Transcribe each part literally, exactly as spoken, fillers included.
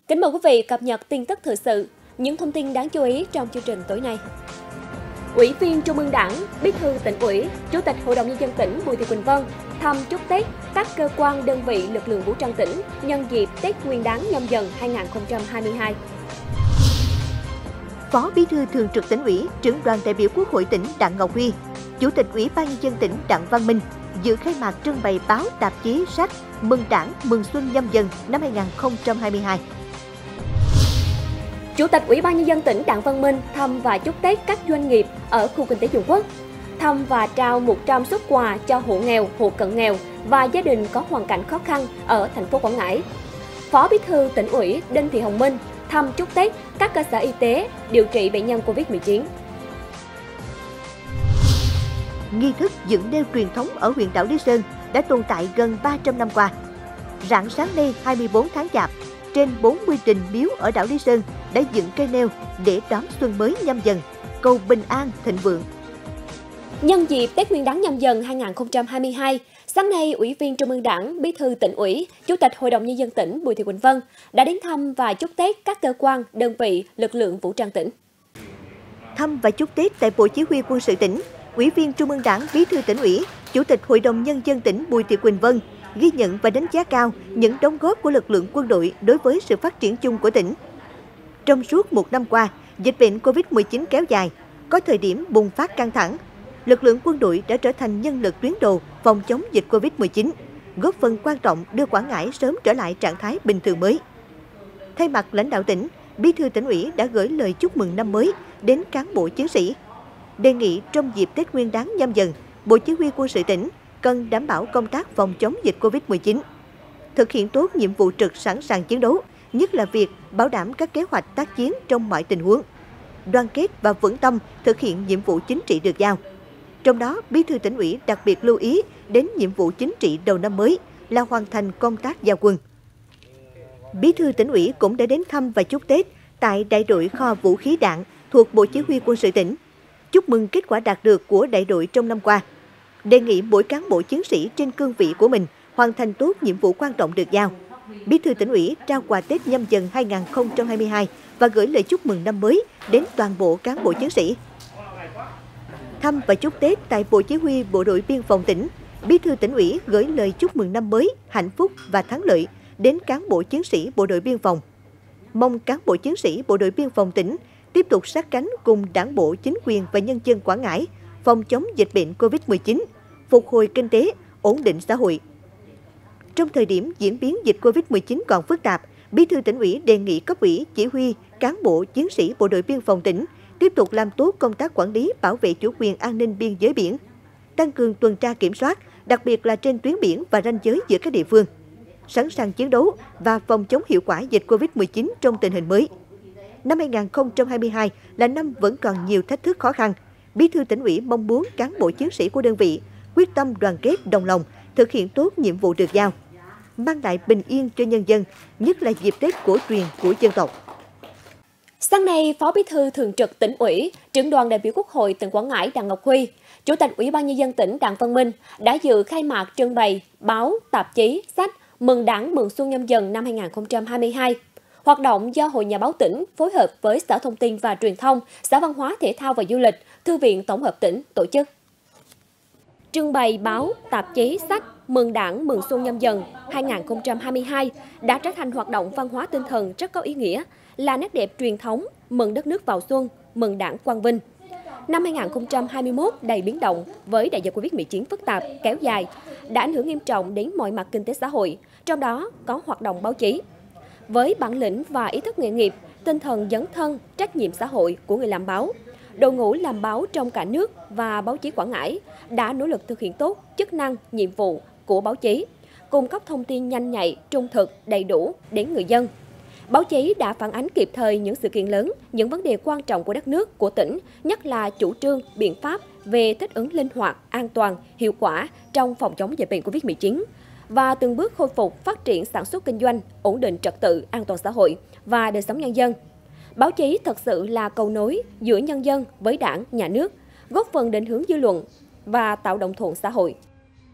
Kính mời quý vị cập nhật tin tức thời sự, những thông tin đáng chú ý trong chương trình tối nay. Ủy viên Trung ương Đảng, Bí thư Tỉnh ủy, Chủ tịch Hội đồng Nhân dân tỉnh Bùi Thị Quỳnh Vân thăm chúc Tết các cơ quan đơn vị lực lượng vũ trang tỉnh nhân dịp Tết Nguyên đán Nhâm Dần hai nghìn không trăm hai mươi hai. Phó Bí thư Thường trực Tỉnh ủy, Trưởng đoàn đại biểu Quốc hội tỉnh Đặng Ngọc Huy, Chủ tịch Ủy ban Nhân dân tỉnh Đặng Văn Minh dự khai mạc trưng bày báo, tạp chí, sách Mừng Đảng, Mừng Xuân Nhâm Dần năm hai nghìn không trăm hai mươi hai. Chủ tịch Ủy ban Nhân dân tỉnh Đặng Văn Minh thăm và chúc Tết các doanh nghiệp ở khu kinh tế Dung Quốc, thăm và trao một trăm suất quà cho hộ nghèo, hộ cận nghèo và gia đình có hoàn cảnh khó khăn ở thành phố Quảng Ngãi. Phó Bí thư Tỉnh ủy Đinh Thị Hồng Minh thăm chúc Tết các cơ sở y tế điều trị bệnh nhân Covid mười chín. Nghi thức dựng nêu truyền thống ở huyện đảo Lý Sơn đã tồn tại gần ba trăm năm qua. Rạng sáng nay hai mươi tư tháng Chạp, trên bốn mươi đình miếu ở đảo Lý Sơn đã dựng cây nêu để đón xuân mới Nhâm Dần, cầu bình an thịnh vượng. Nhân dịp Tết Nguyên đán Nhâm Dần hai nghìn không trăm hai mươi hai, sáng nay, Ủy viên Trung ương Đảng, Bí thư Tỉnh ủy, Chủ tịch Hội đồng Nhân dân tỉnh Bùi Thị Quỳnh Vân đã đến thăm và chúc Tết các cơ quan, đơn vị, lực lượng vũ trang tỉnh. Thăm và chúc Tết tại Bộ Chỉ huy Quân sự tỉnh, Ủy viên Trung ương Đảng, Bí thư Tỉnh ủy, Chủ tịch Hội đồng Nhân dân tỉnh Bùi Thị Quỳnh Vân ghi nhận và đánh giá cao những đóng góp của lực lượng quân đội đối với sự phát triển chung của tỉnh. Trong suốt một năm qua, dịch bệnh Covid mười chín kéo dài, có thời điểm bùng phát căng thẳng, lực lượng quân đội đã trở thành nhân lực tuyến đầu phòng chống dịch Covid mười chín, góp phần quan trọng đưa Quảng Ngãi sớm trở lại trạng thái bình thường mới. Thay mặt lãnh đạo tỉnh, Bí thư Tỉnh ủy đã gửi lời chúc mừng năm mới đến cán bộ chiến sĩ. Đề nghị trong dịp Tết Nguyên đán Nhâm Dần, Bộ Chỉ huy Quân sự tỉnh cần đảm bảo công tác phòng chống dịch Covid mười chín, thực hiện tốt nhiệm vụ trực sẵn sàng chiến đấu, nhất là việc bảo đảm các kế hoạch tác chiến trong mọi tình huống, đoàn kết và vững tâm thực hiện nhiệm vụ chính trị được giao. Trong đó, Bí thư Tỉnh ủy đặc biệt lưu ý đến nhiệm vụ chính trị đầu năm mới là hoàn thành công tác giao quân. Bí thư Tỉnh ủy cũng đã đến thăm và chúc Tết tại đại đội kho vũ khí đạn thuộc Bộ Chỉ huy Quân sự tỉnh, chúc mừng kết quả đạt được của đại đội trong năm qua. Đề nghị mỗi cán bộ chiến sĩ trên cương vị của mình hoàn thành tốt nhiệm vụ quan trọng được giao. Bí thư Tỉnh ủy trao quà Tết Nhâm Dần hai nghìn không trăm hai mươi hai và gửi lời chúc mừng năm mới đến toàn bộ cán bộ chiến sĩ. Thăm và chúc Tết tại Bộ Chỉ huy Bộ đội Biên phòng tỉnh, Bí thư Tỉnh ủy gửi lời chúc mừng năm mới, hạnh phúc và thắng lợi đến cán bộ chiến sĩ Bộ đội Biên phòng. Mong cán bộ chiến sĩ Bộ đội Biên phòng tỉnh tiếp tục sát cánh cùng Đảng bộ, chính quyền và nhân dân Quảng Ngãi phòng chống dịch bệnh Covid mười chín, phục hồi kinh tế, ổn định xã hội. Trong thời điểm diễn biến dịch Covid mười chín còn phức tạp, Bí thư Tỉnh ủy đề nghị cấp ủy, chỉ huy, cán bộ, chiến sĩ Bộ đội Biên phòng tỉnh tiếp tục làm tốt công tác quản lý, bảo vệ chủ quyền an ninh biên giới biển, tăng cường tuần tra kiểm soát, đặc biệt là trên tuyến biển và ranh giới giữa các địa phương, sẵn sàng chiến đấu và phòng chống hiệu quả dịch Covid mười chín trong tình hình mới. Năm hai nghìn không trăm hai mươi hai là năm vẫn còn nhiều thách thức khó khăn. Bí thư Tỉnh ủy mong muốn cán bộ chiến sĩ của đơn vị quyết tâm đoàn kết đồng lòng, thực hiện tốt nhiệm vụ được giao, mang lại bình yên cho nhân dân, nhất là dịp Tết cổ truyền của dân tộc. Sáng nay, Phó Bí thư Thường trực Tỉnh ủy, Trưởng đoàn đại biểu Quốc hội tỉnh Quảng Ngãi Đặng Ngọc Huy, Chủ tịch Ủy ban Nhân dân tỉnh Đặng Văn Minh đã dự khai mạc trưng bày báo, tạp chí, sách Mừng Đảng, Mừng Xuân Nhâm Dần năm hai nghìn không trăm hai mươi hai. Hoạt động do Hội Nhà báo tỉnh phối hợp với Sở Thông tin và Truyền thông, Sở Văn hóa Thể thao và Du lịch, Thư viện Tổng hợp tỉnh tổ chức. Trưng bày báo, tạp chí, sách Mừng Đảng, Mừng Xuân Nhâm Dần hai nghìn không trăm hai mươi hai đã trở thành hoạt động văn hóa tinh thần rất có ý nghĩa, là nét đẹp truyền thống, mừng đất nước vào xuân, mừng Đảng quang vinh. Năm hai nghìn không trăm hai mươi mốt đầy biến động với đại dịch Covid mười chín phức tạp, kéo dài, đã ảnh hưởng nghiêm trọng đến mọi mặt kinh tế xã hội, trong đó có hoạt động báo chí. Với bản lĩnh và ý thức nghề nghiệp, tinh thần dấn thân, trách nhiệm xã hội của người làm báo, đội ngũ làm báo trong cả nước và báo chí Quảng Ngãi đã nỗ lực thực hiện tốt chức năng, nhiệm vụ của báo chí, cung cấp thông tin nhanh nhạy, trung thực, đầy đủ đến người dân. Báo chí đã phản ánh kịp thời những sự kiện lớn, những vấn đề quan trọng của đất nước, của tỉnh, nhất là chủ trương, biện pháp về thích ứng linh hoạt, an toàn, hiệu quả trong phòng chống dịch bệnh Covid mười chín và từng bước khôi phục phát triển sản xuất kinh doanh, ổn định trật tự, an toàn xã hội và đời sống nhân dân. Báo chí thật sự là cầu nối giữa nhân dân với Đảng, Nhà nước, góp phần định hướng dư luận và tạo đồng thuận xã hội.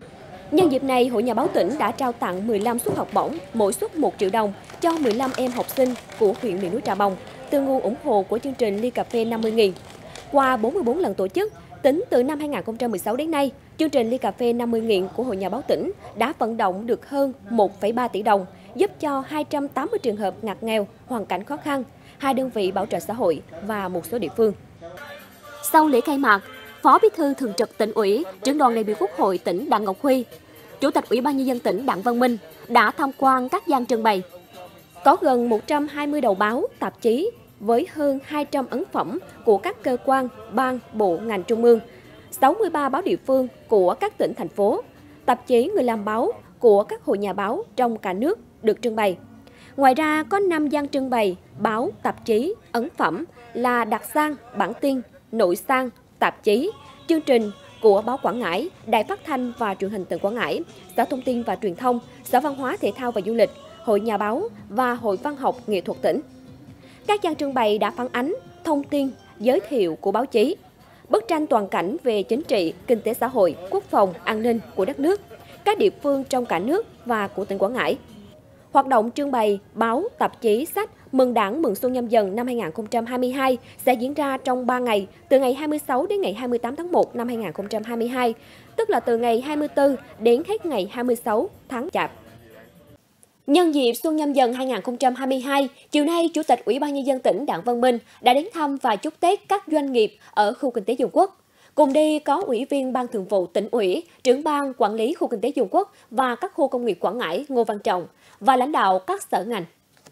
Nhân dịp này, Hội Nhà báo tỉnh đã trao tặng mười lăm suất học bổng, mỗi suất một triệu đồng cho mười lăm em học sinh của huyện miền núi Trà Bồng, từ nguồn ủng hộ của chương trình Ly Cà phê năm mươi nghìn. Qua bốn mươi bốn lần tổ chức, tính từ năm hai nghìn không trăm mười sáu đến nay, chương trình Ly Cà phê năm mươi nghìn của Hội Nhà báo tỉnh đã vận động được hơn một phẩy ba tỷ đồng, giúp cho hai trăm tám mươi trường hợp ngặt nghèo, hoàn cảnh khó khăn, hai đơn vị bảo trợ xã hội và một số địa phương. Sau lễ khai mạc, Phó Bí thư Thường trực Tỉnh ủy, Trưởng đoàn đại biểu Quốc hội tỉnh Đặng Ngọc Huy, Chủ tịch Ủy ban Nhân dân tỉnh Đặng Văn Minh đã tham quan các gian trưng bày. Có gần một trăm hai mươi đầu báo, tạp chí với hơn hai trăm ấn phẩm của các cơ quan, ban, bộ, ngành trung ương, sáu mươi ba báo địa phương của các tỉnh, thành phố, tạp chí Người làm báo của các hội nhà báo trong cả nước được trưng bày. Ngoài ra, có năm gian trưng bày báo, tạp chí, ấn phẩm là đặc san, bản tin, nội san, tạp chí, chương trình của báo Quảng Ngãi, Đài Phát thanh và Truyền hình tỉnh Quảng Ngãi, Sở Thông tin và Truyền thông, Sở Văn hóa Thể thao và Du lịch, Hội Nhà báo và Hội Văn học Nghệ thuật tỉnh. Các gian trưng bày đã phản ánh thông tin, giới thiệu của báo chí, bức tranh toàn cảnh về chính trị, kinh tế xã hội, quốc phòng, an ninh của đất nước, các địa phương trong cả nước và của tỉnh Quảng Ngãi. Hoạt động trưng bày báo, tạp chí, sách mừng Đảng mừng Xuân Nhâm Dần năm hai nghìn không trăm hai mươi hai sẽ diễn ra trong ba ngày, từ ngày hai mươi sáu đến ngày hai mươi tám tháng một năm hai nghìn không trăm hai mươi hai, tức là từ ngày hai mươi tư đến hết ngày hai mươi sáu tháng Chạp. Nhân dịp Xuân Nhâm Dần hai nghìn không trăm hai mươi hai, chiều nay, Chủ tịch Ủy ban Nhân dân tỉnh Đặng Văn Minh đã đến thăm và chúc Tết các doanh nghiệp ở khu kinh tế Dung Quốc. Cùng đi có Ủy viên Ban Thường vụ Tỉnh ủy, Trưởng ban Quản lý khu kinh tế Dung Quốc và các khu công nghiệp Quảng Ngãi Ngô Văn Trọng và lãnh đạo các sở ngành.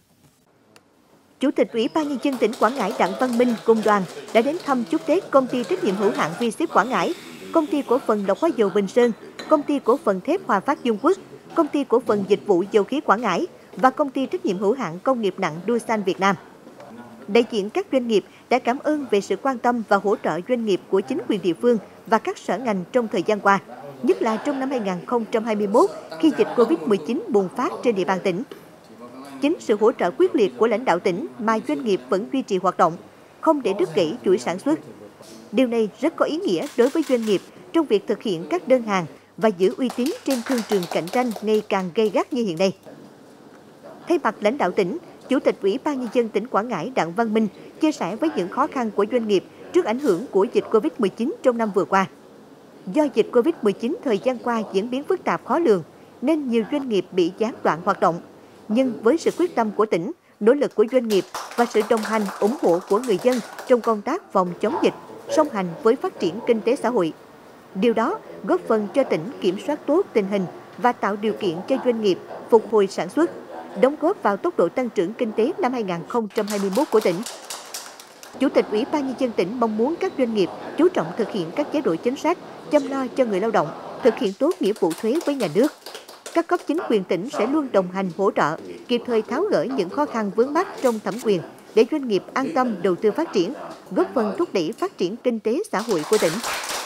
Chủ tịch Ủy ban Nhân dân tỉnh Quảng Ngãi Đặng Văn Minh cùng đoàn đã đến thăm chúc Tết công ty trách nhiệm hữu hạn V-Ship Quảng Ngãi, công ty cổ phần lọc hóa dầu Bình Sơn, công ty cổ phần thép Hòa Phát Dung Quốc, công ty cổ phần dịch vụ dầu khí Quảng Ngãi và công ty trách nhiệm hữu hạn công nghiệp nặng Doosan Việt Nam. Đại diện các doanh nghiệp đã cảm ơn về sự quan tâm và hỗ trợ doanh nghiệp của chính quyền địa phương và các sở ngành trong thời gian qua, nhất là trong năm hai nghìn không trăm hai mươi mốt khi dịch Covid mười chín bùng phát trên địa bàn tỉnh. Chính sự hỗ trợ quyết liệt của lãnh đạo tỉnh mà doanh nghiệp vẫn duy trì hoạt động, không để đứt gãy chuỗi sản xuất. Điều này rất có ý nghĩa đối với doanh nghiệp trong việc thực hiện các đơn hàng và giữ uy tín trên thương trường cạnh tranh ngày càng gay gắt như hiện nay. Thay mặt lãnh đạo tỉnh, Chủ tịch Ủy ban Nhân dân tỉnh Quảng Ngãi Đặng Văn Minh chia sẻ với những khó khăn của doanh nghiệp trước ảnh hưởng của dịch Covid mười chín trong năm vừa qua. Do dịch Covid mười chín thời gian qua diễn biến phức tạp khó lường, nên nhiều doanh nghiệp bị gián đoạn hoạt động. Nhưng với sự quyết tâm của tỉnh, nỗ lực của doanh nghiệp và sự đồng hành, ủng hộ của người dân trong công tác phòng chống dịch, song hành với phát triển kinh tế xã hội. Điều đó góp phần cho tỉnh kiểm soát tốt tình hình và tạo điều kiện cho doanh nghiệp phục hồi sản xuất, đóng góp vào tốc độ tăng trưởng kinh tế năm hai nghìn không trăm hai mươi mốt của tỉnh. Chủ tịch Ủy ban Nhân dân tỉnh mong muốn các doanh nghiệp chú trọng thực hiện các chế độ chính sách, chăm lo cho người lao động, thực hiện tốt nghĩa vụ thuế với nhà nước. Các cấp chính quyền tỉnh sẽ luôn đồng hành hỗ trợ, kịp thời tháo gỡ những khó khăn vướng mắc trong thẩm quyền để doanh nghiệp an tâm đầu tư phát triển, góp phần thúc đẩy phát triển kinh tế xã hội của tỉnh.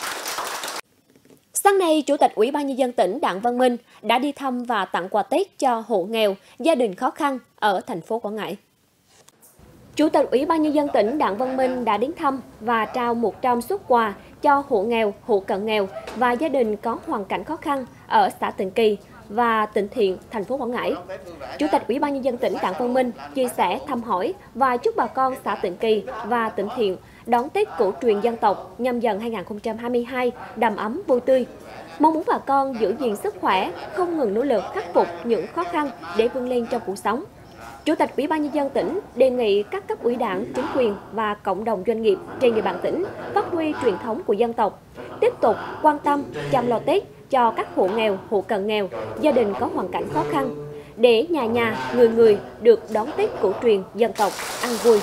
Sáng nay, Chủ tịch Ủy ban Nhân dân tỉnh Đặng Văn Minh đã đi thăm và tặng quà Tết cho hộ nghèo, gia đình khó khăn ở thành phố Quảng Ngãi. Chủ tịch Ủy ban Nhân dân tỉnh Đặng Văn Minh đã đến thăm và trao một trăm suất quà cho hộ nghèo, hộ cận nghèo và gia đình có hoàn cảnh khó khăn ở xã Tịnh Kỳ và Tịnh Thiện, thành phố Quảng Ngãi. Chủ tịch Ủy ban Nhân dân tỉnh Đặng Văn Minh chia sẻ, thăm hỏi và chúc bà con xã Tịnh Kỳ và Tịnh Thiện đón Tết cổ truyền dân tộc Nhâm Dần hai nghìn không trăm hai mươi hai đầm ấm vui tươi. Mong muốn bà con giữ gìn sức khỏe, không ngừng nỗ lực khắc phục những khó khăn để vươn lên trong cuộc sống. Chủ tịch Ủy ban Nhân dân tỉnh đề nghị các cấp ủy đảng, chính quyền và cộng đồng doanh nghiệp trên địa bàn tỉnh phát huy truyền thống của dân tộc, tiếp tục quan tâm chăm lo Tết cho các hộ nghèo, hộ cận nghèo, gia đình có hoàn cảnh khó khăn, để nhà nhà, người người được đón Tết cổ truyền dân tộc ăn vui.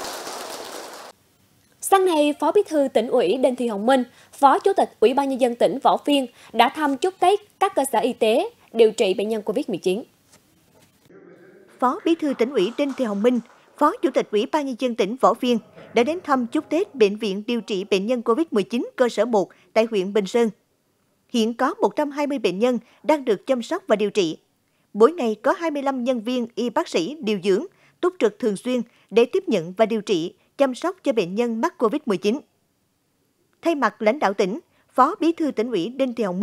Sáng nay, Phó Bí thư Tỉnh ủy Đinh Thị Hồng Minh, Phó Chủ tịch Ủy ban Nhân dân tỉnh Võ Phiên đã thăm chúc Tết các cơ sở y tế điều trị bệnh nhân Covid mười chín. Phó Bí thư Tỉnh ủy Đinh Thị Hồng Minh, Phó Chủ tịch Ủy ban Nhân dân tỉnh Võ Phiên đã đến thăm chúc Tết Bệnh viện điều trị bệnh nhân Covid mười chín cơ sở một tại huyện Bình Sơn. Hiện có một trăm hai mươi bệnh nhân đang được chăm sóc và điều trị. Mỗi ngày có hai mươi lăm nhân viên y bác sĩ điều dưỡng, túc trực thường xuyên để tiếp nhận và điều trị, chăm sóc cho bệnh nhân mắc Covid mười chín. Thay mặt lãnh đạo tỉnh, Phó Bí thư Tỉnh ủy Đinh Thị Hồng Minh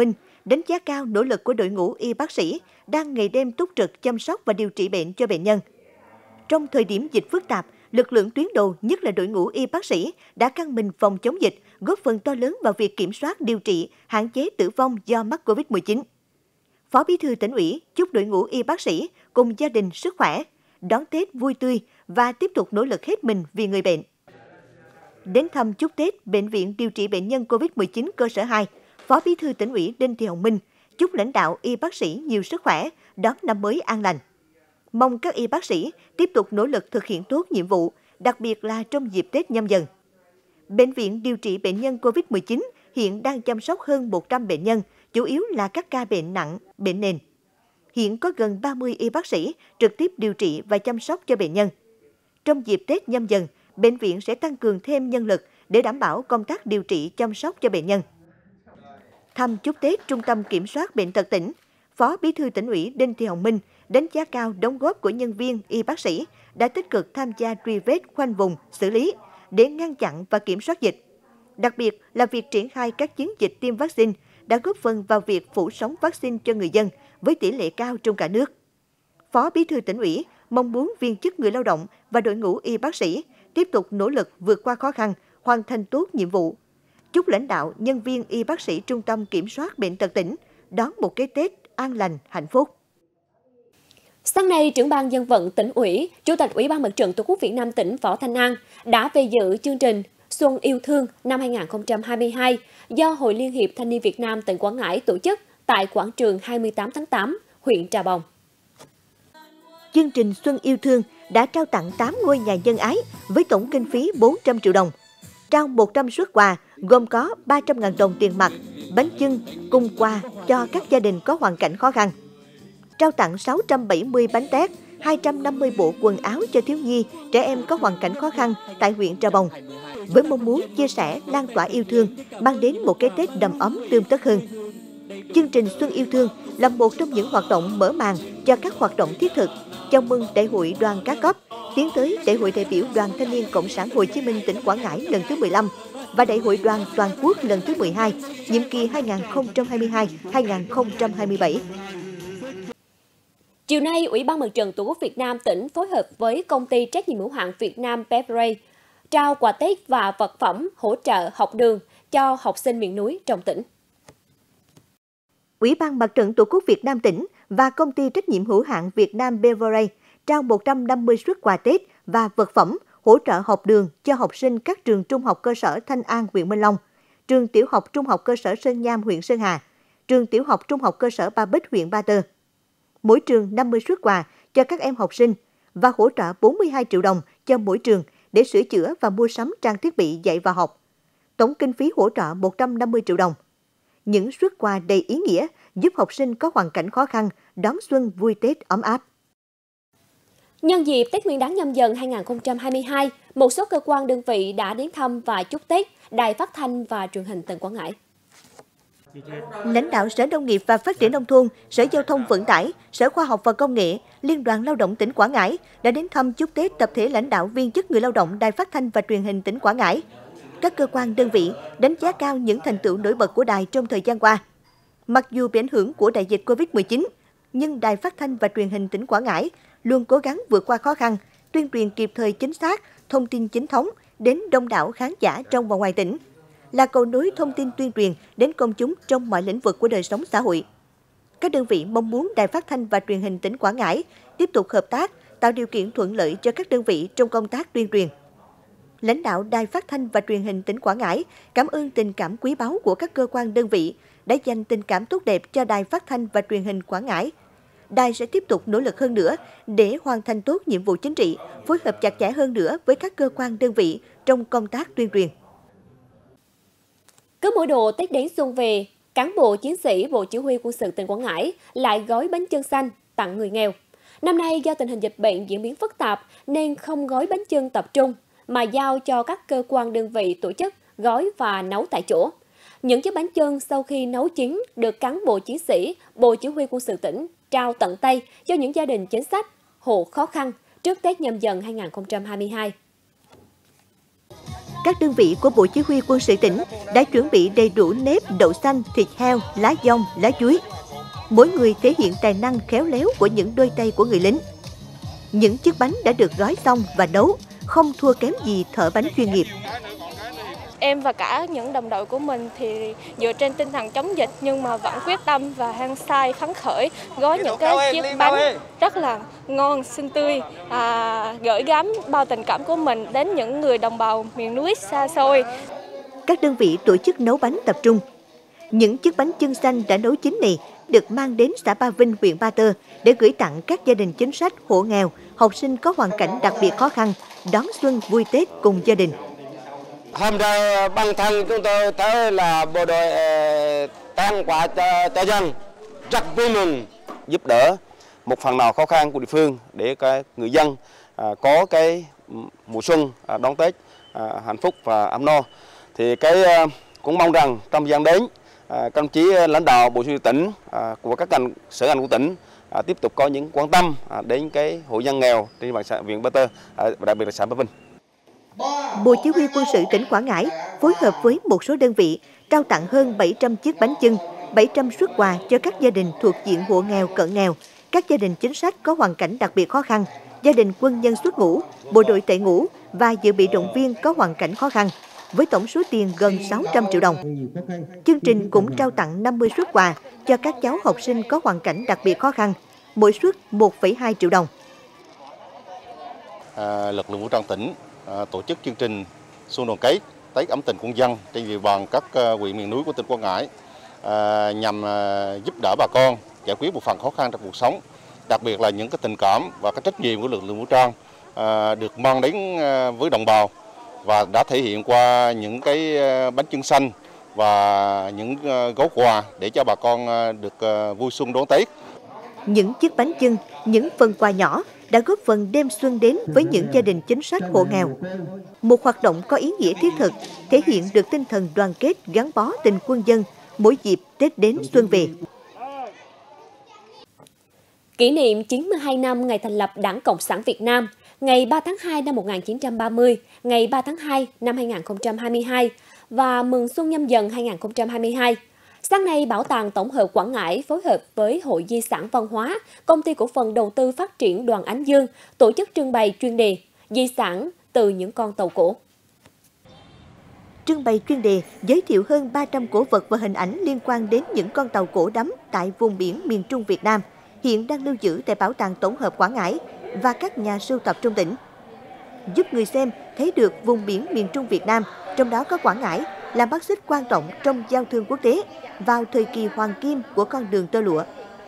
đánh giá cao nỗ lực của đội ngũ y bác sĩ đang ngày đêm túc trực chăm sóc và điều trị bệnh cho bệnh nhân. Trong thời điểm dịch phức tạp, lực lượng tuyến đầu, nhất là đội ngũ y bác sĩ, đã căng mình phòng chống dịch, góp phần to lớn vào việc kiểm soát, điều trị, hạn chế tử vong do mắc covid mười chín. Phó Bí thư Tỉnh ủy chúc đội ngũ y bác sĩ cùng gia đình sức khỏe, đón Tết vui tươi và tiếp tục nỗ lực hết mình vì người bệnh. Đến thăm chúc Tết Bệnh viện điều trị bệnh nhân covid mười chín cơ sở hai, Phó Bí thư Tỉnh ủy Đinh Thị Hồng Minh chúc lãnh đạo y bác sĩ nhiều sức khỏe, đón năm mới an lành. Mong các y bác sĩ tiếp tục nỗ lực thực hiện tốt nhiệm vụ, đặc biệt là trong dịp Tết Nhâm Dần. Bệnh viện điều trị bệnh nhân covid mười chín hiện đang chăm sóc hơn một trăm bệnh nhân, chủ yếu là các ca bệnh nặng, bệnh nền. Hiện có gần ba mươi y bác sĩ trực tiếp điều trị và chăm sóc cho bệnh nhân. Trong dịp Tết Nhâm Dần, bệnh viện sẽ tăng cường thêm nhân lực để đảm bảo công tác điều trị chăm sóc cho bệnh nhân. Thăm chúc Tết Trung tâm Kiểm soát Bệnh tật tỉnh, Phó Bí thư Tỉnh ủy Đinh Thị Hồng Minh đánh giá cao đóng góp của nhân viên y bác sĩ đã tích cực tham gia truy vết, khoanh vùng, xử lý để ngăn chặn và kiểm soát dịch. Đặc biệt là việc triển khai các chiến dịch tiêm vaccine đã góp phần vào việc phủ sóng vaccine cho người dân với tỷ lệ cao trong cả nước. Phó Bí thư Tỉnh ủy mong muốn viên chức, người lao động và đội ngũ y bác sĩ tiếp tục nỗ lực vượt qua khó khăn, hoàn thành tốt nhiệm vụ. Chúc lãnh đạo, nhân viên y bác sĩ Trung tâm Kiểm soát Bệnh tật tỉnh đón một cái Tết an lành, hạnh phúc. Sáng nay, trưởng ban dân vận Tỉnh ủy, Chủ tịch Ủy ban Mặt trận Tổ quốc Việt Nam tỉnh Võ Thanh An đã về dự chương trình Xuân Yêu Thương năm hai nghìn không trăm hai mươi hai do Hội Liên hiệp Thanh niên Việt Nam tỉnh Quảng Ngãi tổ chức tại quảng trường hai mươi tám tháng tám, huyện Trà Bồng. Chương trình Xuân Yêu Thương đã trao tặng tám ngôi nhà nhân ái với tổng kinh phí bốn trăm triệu đồng. Trao một trăm suất quà gồm có ba trăm nghìn đồng tiền mặt, bánh chưng cùng quà cho các gia đình có hoàn cảnh khó khăn. Trao tặng sáu trăm bảy mươi bánh tét, hai trăm năm mươi bộ quần áo cho thiếu nhi, trẻ em có hoàn cảnh khó khăn tại huyện Trà Bồng, với mong muốn chia sẻ, lan tỏa yêu thương, mang đến một cái Tết đầm ấm tươm tất hơn. Chương trình Xuân Yêu Thương là một trong những hoạt động mở màn cho các hoạt động thiết thực chào mừng Đại hội Đoàn các cấp, tiến tới Đại hội đại biểu Đoàn Thanh niên Cộng sản Hồ Chí Minh tỉnh Quảng Ngãi lần thứ mười lăm và Đại hội Đoàn toàn quốc lần thứ mười hai, nhiệm kỳ hai nghìn không trăm hai mươi hai đến hai nghìn không trăm hai mươi bảy. Chiều nay, Ủy ban Mặt trận Tổ quốc Việt Nam tỉnh phối hợp với công ty trách nhiệm hữu hạn Việt Nam Beverage trao quà Tết và vật phẩm hỗ trợ học đường cho học sinh miền núi trong tỉnh. Ủy ban Mặt trận Tổ quốc Việt Nam tỉnh và công ty trách nhiệm hữu hạn Việt Nam Beverage trao một trăm năm mươi suất quà Tết và vật phẩm hỗ trợ học đường cho học sinh các trường trung học cơ sở Thanh An, huyện Minh Long, trường tiểu học trung học cơ sở Sơn Nham, huyện Sơn Hà, trường tiểu học trung học cơ sở Ba Bích, huyện Ba Tơ. Mỗi trường năm mươi suất quà cho các em học sinh và hỗ trợ bốn mươi hai triệu đồng cho mỗi trường để sửa chữa và mua sắm trang thiết bị dạy và học. Tổng kinh phí hỗ trợ một trăm năm mươi triệu đồng. Những suất quà đầy ý nghĩa giúp học sinh có hoàn cảnh khó khăn đón xuân vui Tết ấm áp. Nhân dịp Tết Nguyên đán Nhâm Dần hai nghìn không trăm hai mươi hai, một số cơ quan đơn vị đã đến thăm và chúc Tết Đài Phát thanh và Truyền hình tỉnh Quảng Ngãi. Lãnh đạo Sở Nông nghiệp và Phát triển Nông thôn, Sở Giao thông Vận tải, Sở Khoa học và Công nghệ, Liên đoàn Lao động tỉnh Quảng Ngãi đã đến thăm chúc Tết tập thể lãnh đạo, viên chức, người lao động Đài Phát thanh và Truyền hình tỉnh Quảng Ngãi. Các cơ quan đơn vị đánh giá cao những thành tựu nổi bật của đài trong thời gian qua. Mặc dù bị ảnh hưởng của đại dịch covid mười chín, nhưng Đài Phát thanh và Truyền hình tỉnh Quảng Ngãi luôn cố gắng vượt qua khó khăn, tuyên truyền kịp thời, chính xác, thông tin chính thống đến đông đảo khán giả trong và ngoài tỉnh, là cầu nối thông tin tuyên truyền đến công chúng trong mọi lĩnh vực của đời sống xã hội. Các đơn vị mong muốn Đài Phát thanh và Truyền hình tỉnh Quảng Ngãi tiếp tục hợp tác, tạo điều kiện thuận lợi cho các đơn vị trong công tác tuyên truyền. Lãnh đạo Đài Phát thanh và Truyền hình tỉnh Quảng Ngãi cảm ơn tình cảm quý báu của các cơ quan đơn vị đã dành tình cảm tốt đẹp cho Đài Phát thanh và Truyền hình Quảng Ngãi. Đài sẽ tiếp tục nỗ lực hơn nữa để hoàn thành tốt nhiệm vụ chính trị, phối hợp chặt chẽ hơn nữa với các cơ quan đơn vị trong công tác tuyên truyền. Cứ mỗi độ Tết đến xuân về, cán bộ chiến sĩ Bộ Chỉ huy Quân sự tỉnh Quảng Ngãi lại gói bánh chưng xanh tặng người nghèo. Năm nay do tình hình dịch bệnh diễn biến phức tạp nên không gói bánh chưng tập trung, mà giao cho các cơ quan đơn vị tổ chức gói và nấu tại chỗ. Những chiếc bánh chưng sau khi nấu chín được cán bộ chiến sĩ Bộ Chỉ huy Quân sự tỉnh trao tận tay cho những gia đình chính sách, hộ khó khăn trước Tết Nhâm Dần hai nghìn không trăm hai mươi hai. các đơn vị của Bộ Chỉ huy Quân sự tỉnh đã chuẩn bị đầy đủ nếp, đậu xanh, thịt heo, lá dong, lá chuối. Mỗi người thể hiện tài năng khéo léo của những đôi tay của người lính. Những chiếc bánh đã được gói xong và nấu, không thua kém gì thợ bánh chuyên nghiệp. Em và cả những đồng đội của mình thì dựa trên tinh thần chống dịch nhưng mà vẫn quyết tâm và hăng say phấn khởi gói những cái chiếc bánh rất là ngon, xinh tươi, à, gửi gắm bao tình cảm của mình đến những người đồng bào miền núi xa xôi. Các đơn vị tổ chức nấu bánh tập trung. Những chiếc bánh chưng xanh đã nấu chín này được mang đến xã Ba Vinh, huyện Ba Tơ để gửi tặng các gia đình chính sách, hộ nghèo, học sinh có hoàn cảnh đặc biệt khó khăn, đón xuân vui Tết cùng gia đình. Hôm nay bản thân chúng tôi thấy là bộ đội tặng quà cho, cho dân rất vui mừng, giúp đỡ một phần nào khó khăn của địa phương để cái người dân à, có cái mùa xuân à, đón Tết à, hạnh phúc và ấm no. Thì cái à, cũng mong rằng trong thời gian đến à, các đồng chí lãnh đạo Bộ Chỉ huy tỉnh à, của các ngành sở ngành của tỉnh à, tiếp tục có những quan tâm à, đến cái hộ dân nghèo trên địa bàn xã huyện Ba Tơ à, và đặc biệt là xã Ba Vinh. Bộ Chỉ huy Quân sự tỉnh Quảng Ngãi phối hợp với một số đơn vị trao tặng hơn bảy trăm chiếc bánh chưng, bảy trăm suất quà cho các gia đình thuộc diện hộ nghèo, cận nghèo, các gia đình chính sách có hoàn cảnh đặc biệt khó khăn, gia đình quân nhân xuất ngũ, bộ đội tại ngũ và dự bị động viên có hoàn cảnh khó khăn, với tổng số tiền gần sáu trăm triệu đồng. Chương trình cũng trao tặng năm mươi suất quà cho các cháu học sinh có hoàn cảnh đặc biệt khó khăn, mỗi suất một phẩy hai triệu đồng. À, lực lượng vũ trang tỉnh à, tổ chức chương trình xuân đoàn kết Tết ấm tình quân dân trên địa bàn các uh, huyện miền núi của tỉnh Quảng Ngãi à, nhằm uh, giúp đỡ bà con giải quyết một phần khó khăn trong cuộc sống, đặc biệt là những cái tình cảm và cái trách nhiệm của lực lượng vũ trang à, được mang đến uh, với đồng bào và đã thể hiện qua những cái uh, bánh chưng xanh và những uh, gói quà để cho bà con uh, được uh, vui xuân đón Tết. Những chiếc bánh chưng, những phần quà nhỏ đã góp phần đem xuân đến với những gia đình chính sách hộ nghèo. Một hoạt động có ý nghĩa thiết thực, thể hiện được tinh thần đoàn kết gắn bó tình quân dân mỗi dịp Tết đến xuân về. Kỷ niệm chín mươi hai năm ngày thành lập Đảng Cộng sản Việt Nam, ngày ba tháng hai năm một nghìn chín trăm ba mươi, ngày ba tháng hai năm hai nghìn không trăm hai mươi hai và mừng Xuân Nhâm Dần hai nghìn không trăm hai mươi hai. Sáng nay, Bảo tàng Tổng hợp Quảng Ngãi phối hợp với Hội Di sản Văn hóa, Công ty Cổ phần Đầu tư Phát triển Đoàn Ánh Dương tổ chức trưng bày chuyên đề Di sản từ những con tàu cổ. Trưng bày chuyên đề giới thiệu hơn ba trăm cổ vật và hình ảnh liên quan đến những con tàu cổ đắm tại vùng biển miền Trung Việt Nam, hiện đang lưu giữ tại Bảo tàng Tổng hợp Quảng Ngãi và các nhà sưu tập trong tỉnh, giúp người xem thấy được vùng biển miền Trung Việt Nam, trong đó có Quảng Ngãi, là mắt xích quan trọng trong giao thương quốc tế vào thời kỳ hoàng kim của con đường tơ lụa.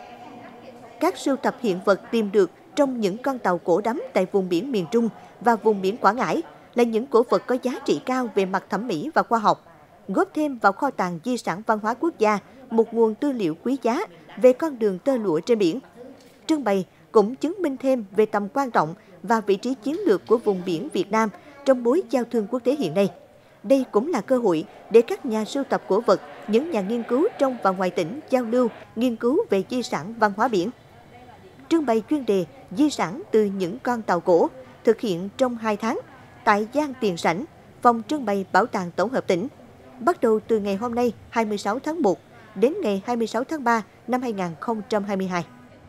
Các sưu tập hiện vật tìm được trong những con tàu cổ đắm tại vùng biển miền Trung và vùng biển Quảng Ngãi là những cổ vật có giá trị cao về mặt thẩm mỹ và khoa học, góp thêm vào kho tàng di sản văn hóa quốc gia một nguồn tư liệu quý giá về con đường tơ lụa trên biển. Trưng bày cũng chứng minh thêm về tầm quan trọng và vị trí chiến lược của vùng biển Việt Nam trong mối giao thương quốc tế hiện nay. Đây cũng là cơ hội để các nhà sưu tập cổ vật, những nhà nghiên cứu trong và ngoài tỉnh giao lưu, nghiên cứu về di sản văn hóa biển. Trưng bày chuyên đề Di sản từ những con tàu cổ thực hiện trong hai tháng tại gian tiền sảnh, phòng trưng bày Bảo tàng Tổng hợp tỉnh, bắt đầu từ ngày hôm nay hai mươi sáu tháng một đến ngày hai mươi sáu tháng ba năm hai nghìn không trăm hai mươi hai.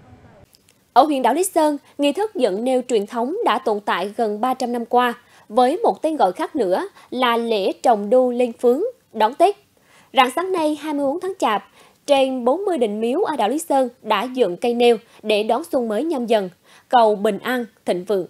Ở huyện đảo Lý Sơn, nghi thức dựng nêu truyền thống đã tồn tại gần ba trăm năm qua, với một tên gọi khác nữa là lễ trồng đu lên phướng, đón Tết. Rạng sáng nay hai mươi tư tháng Chạp, trên bốn mươi đình miếu ở đảo Lý Sơn đã dựng cây nêu để đón xuân mới Nhâm Dần, cầu bình an, thịnh vượng.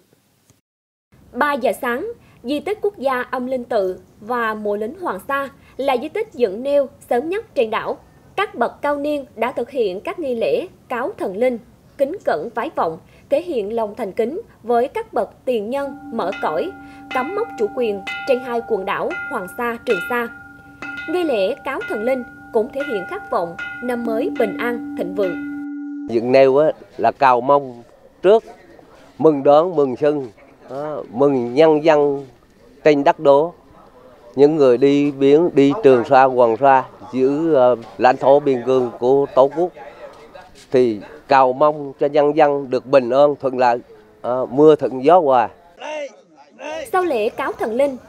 ba giờ sáng, di tích quốc gia Âm Linh Tự và mộ lính Hoàng Sa là di tích dựng nêu sớm nhất trên đảo. Các bậc cao niên đã thực hiện các nghi lễ cáo thần linh, kính cẩn vái vọng, thể hiện lòng thành kính với các bậc tiền nhân mở cõi, cắm mốc chủ quyền trên hai quần đảo Hoàng Sa, Trường Sa. Nghi lễ cáo thần linh cũng thể hiện khát vọng năm mới bình an, thịnh vượng. Dựng nêu là cầu mong trước, mừng đón, mừng xuân, mừng nhân dân trên đất đố. Những người đi biển, đi Trường Sa, Hoàng Sa, giữ lãnh thổ biên cương của Tổ quốc thì cầu mong cho nhân dân được bình an, thuận lợi, à, mưa thuận gió hòa. Sau lễ cáo thần linh,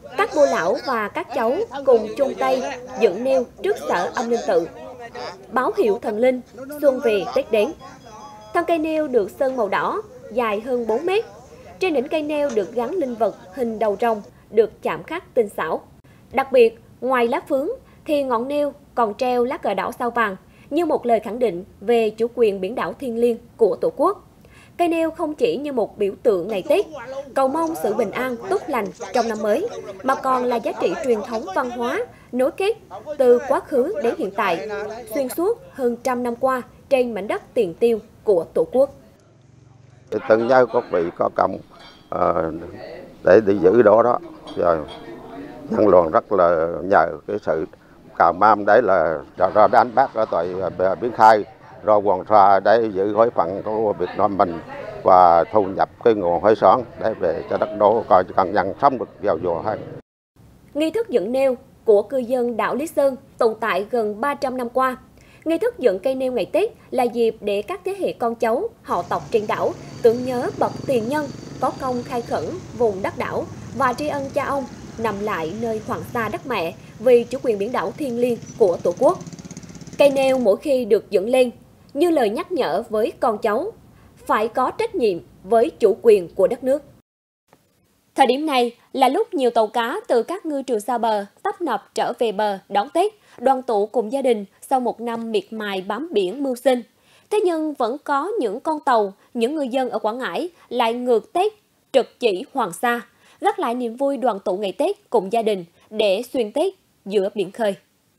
Các bô lão và các cháu cùng chung tay dựng nêu trước sở âm linh tự, báo hiệu thần linh xuân về Tết đến. Thân cây nêu được sơn màu đỏ, dài hơn bốn mét. Trên đỉnh cây nêu được gắn linh vật hình đầu rồng, được chạm khắc tinh xảo. Đặc biệt, ngoài lá phướng thì ngọn nêu còn treo lá cờ đỏ sao vàng như một lời khẳng định về chủ quyền biển đảo thiêng liêng của Tổ quốc. Cây nêu không chỉ như một biểu tượng ngày Tết, cầu mong sự bình an, tốt lành trong năm mới, mà còn là giá trị truyền thống văn hóa, nối kết từ quá khứ đến hiện tại, xuyên suốt hơn trăm năm qua trên mảnh đất tiền tiêu của Tổ quốc. Từng nhớ các vị có công uh, để đi giữ đó đó, rồi nhân luận rất là nhờ cái sự cào mam đấy là ra đánh bắt ở tại Biển Khai, rồi Hoàng Sa để giữ gói phận của Việt Nam mình và thu nhập cái nguồn hải sản để về cho đất đô coi cần nhân sống được giàu dùa hơn. Nghi thức dựng nêu của cư dân đảo Lý Sơn tồn tại gần ba trăm năm qua. Nghi thức dựng cây nêu ngày Tết là dịp để các thế hệ con cháu, họ tộc trên đảo tưởng nhớ bậc tiền nhân có công khai khẩn vùng đất đảo và tri ân cha ông nằm lại nơi Hoàng Sa đất mẹ vì chủ quyền biển đảo thiêng liêng của Tổ quốc. Cây nêu mỗi khi được dựng lên như lời nhắc nhở với con cháu phải có trách nhiệm với chủ quyền của đất nước. Thời điểm này là lúc nhiều tàu cá từ các ngư trường xa bờ tấp nập trở về bờ đón Tết, đoàn tụ cùng gia đình sau một năm miệt mài bám biển mưu sinh. Thế nhưng vẫn có những con tàu, những người dân ở Quảng Ngãi lại ngược Tết trực chỉ Hoàng Sa, gác lại niềm vui đoàn tụ ngày Tết cùng gia đình để xuyên Tết giữa biển khơi.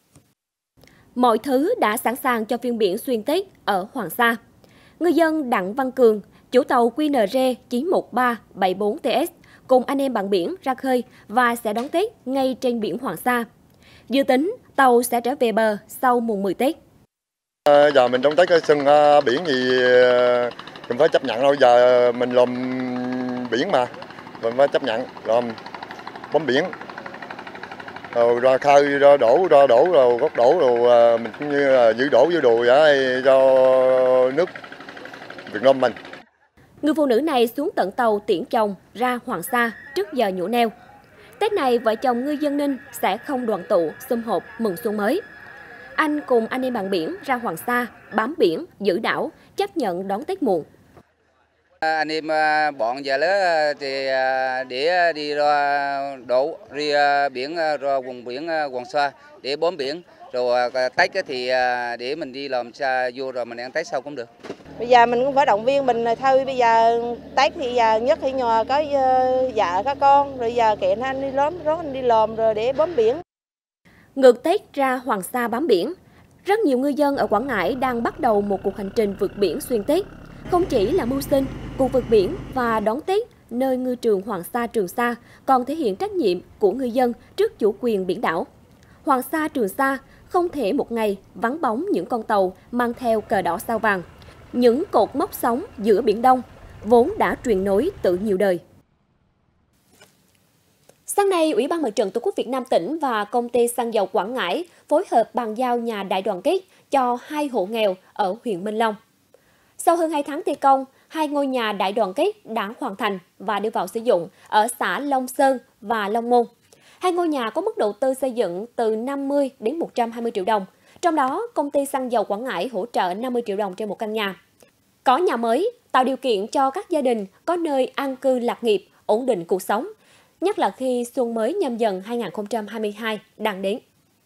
Mọi thứ đã sẵn sàng cho phiên biển xuyên Tết ở Hoàng Sa. Ngư dân Đặng Văn Cường, chủ tàu Q N R chín một ba bảy bốn T S cùng anh em bạn biển ra khơi và sẽ đón Tết ngay trên biển Hoàng Sa. Dự tính tàu sẽ trở về bờ sau mùng mười Tết. À, giờ mình đón Tết ở sân uh, biển thì uh, mình phải chấp nhận thôi. Giờ mình làm biển mà, mình phải chấp nhận làm bấm biển. Rồi ra khơi, ra đổ, ra đổ, rồi gốc đổ, rồi uh, mình cũng như là giữ đổ giữ đồ vậy cho nước Việt Nam mình. Người phụ nữ này xuống tận tàu tiễn chồng ra Hoàng Sa trước giờ nhổ neo. Tết này, vợ chồng ngư dân Ninh sẽ không đoàn tụ, sum họp mừng xuân mới. Anh cùng anh em bạn biển ra Hoàng Sa, bám biển, giữ đảo, chấp nhận đón Tết muộn. Anh em bọn già lớn thì để đi ra đổ, đi biển, ra vùng biển Hoàng Sa để bám biển. Rồi Tết thì để mình đi làm xa vô rồi mình ăn Tết sau cũng được. Bây giờ mình cũng phải động viên mình thôi, bây giờ Tết thì giờ nhất thì nhờ có vợ có con, rồi giờ kiện anh đi lớn, rốt anh đi làm rồi để bám biển. Ngược Tết ra Hoàng Sa bám biển, rất nhiều ngư dân ở Quảng Ngãi đang bắt đầu một cuộc hành trình vượt biển xuyên Tết. Không chỉ là mưu sinh, cuộc vượt biển và đón Tết nơi ngư trường Hoàng Sa Trường Sa còn thể hiện trách nhiệm của ngư dân trước chủ quyền biển đảo. Hoàng Sa Trường Sa không thể một ngày vắng bóng những con tàu mang theo cờ đỏ sao vàng, những cột mốc sóng giữa Biển Đông, vốn đã truyền nối từ nhiều đời. Sáng nay, Ủy ban Mặt trận Tổ quốc Việt Nam tỉnh và Công ty xăng dầu Quảng Ngãi phối hợp bàn giao nhà đại đoàn kết cho hai hộ nghèo ở huyện Minh Long. Sau hơn hai tháng thi công, hai ngôi nhà đại đoàn kết đã hoàn thành và đưa vào sử dụng ở xã Long Sơn và Long Môn. Hai ngôi nhà có mức đầu tư xây dựng từ năm mươi đến một trăm hai mươi triệu đồng. Trong đó, Công ty xăng dầu Quảng Ngãi hỗ trợ năm mươi triệu đồng trên một căn nhà. Có nhà mới, tạo điều kiện cho các gia đình có nơi an cư lạc nghiệp, ổn định cuộc sống, nhất là khi xuân mới Nhâm Dần hai nghìn không trăm hai mươi hai đang đến.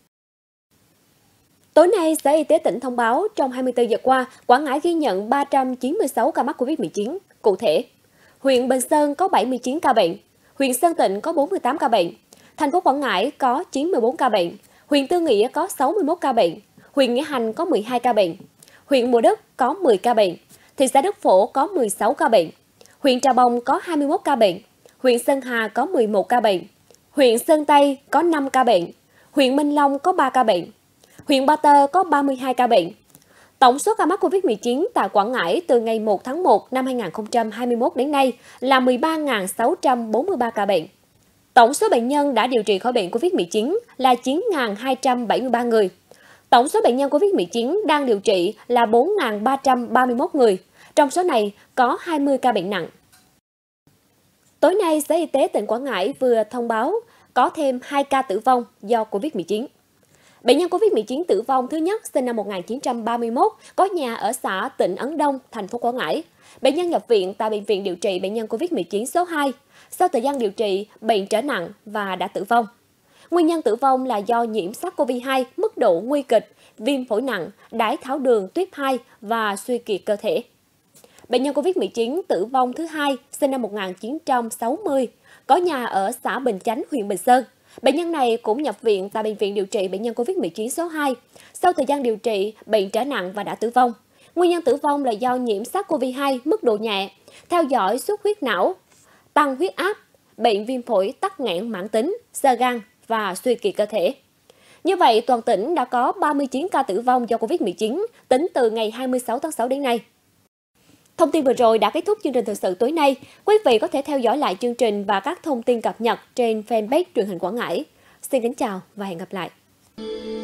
Tối nay, Sở Y tế tỉnh thông báo trong hai mươi tư giờ qua, Quảng Ngãi ghi nhận ba trăm chín mươi sáu ca mắc Covid mười chín. Cụ thể, huyện Bình Sơn có bảy mươi chín ca bệnh, huyện Sơn Tịnh có bốn mươi tám ca bệnh, thành phố Quảng Ngãi có chín mươi tư ca bệnh, huyện Tư Nghĩa có sáu mươi mốt ca bệnh, huyện Nghĩa Hành có mười hai ca bệnh, huyện Mộ Đức có mười ca bệnh, thị xã Đức Phổ có mười sáu ca bệnh, huyện Trà Bồng có hai mươi mốt ca bệnh, huyện Sơn Hà có mười một ca bệnh, huyện Sơn Tây có năm ca bệnh, huyện Minh Long có ba ca bệnh, huyện Ba Tơ có ba mươi hai ca bệnh. Tổng số ca mắc Covid mười chín tại Quảng Ngãi từ ngày một tháng một năm hai nghìn không trăm hai mươi mốt đến nay là mười ba nghìn sáu trăm bốn mươi ba ca bệnh. Tổng số bệnh nhân đã điều trị khỏi bệnh Covid mười chín là chín nghìn hai trăm bảy mươi ba người. Tổng số bệnh nhân Covid mười chín đang điều trị là bốn nghìn ba trăm ba mươi mốt người. Trong số này có hai mươi ca bệnh nặng. Tối nay, Sở Y tế tỉnh Quảng Ngãi vừa thông báo có thêm hai ca tử vong do Covid mười chín. Bệnh nhân Covid mười chín tử vong thứ nhất sinh năm một nghìn chín trăm ba mươi mốt, có nhà ở xã Tịnh Ấn Đông, thành phố Quảng Ngãi. Bệnh nhân nhập viện tại Bệnh viện điều trị bệnh nhân Covid mười chín số hai. Sau thời gian điều trị, bệnh trở nặng và đã tử vong. Nguyên nhân tử vong là do nhiễm SARS-xê o vê hai mức độ nguy kịch, viêm phổi nặng, đái tháo đường tuyếp hai và suy kiệt cơ thể. Bệnh nhân Covid mười chín tử vong thứ hai sinh năm một nghìn chín trăm sáu mươi, có nhà ở xã Bình Chánh, huyện Bình Sơn. Bệnh nhân này cũng nhập viện tại Bệnh viện điều trị bệnh nhân Covid mười chín số hai. Sau thời gian điều trị, bệnh trở nặng và đã tử vong. Nguyên nhân tử vong là do nhiễm SARS-xê o vê hai mức độ nhẹ, theo dõi xuất huyết não, tăng huyết áp, bệnh viêm phổi tắc nghẽn mãn tính, xơ gan và suy kiệt cơ thể. Như vậy, toàn tỉnh đã có ba mươi chín ca tử vong do Covid mười chín tính từ ngày hai mươi sáu tháng sáu đến nay. Thông tin vừa rồi đã kết thúc chương trình thời sự tối nay. Quý vị có thể theo dõi lại chương trình và các thông tin cập nhật trên fanpage Truyền hình Quảng Ngãi. Xin kính chào và hẹn gặp lại.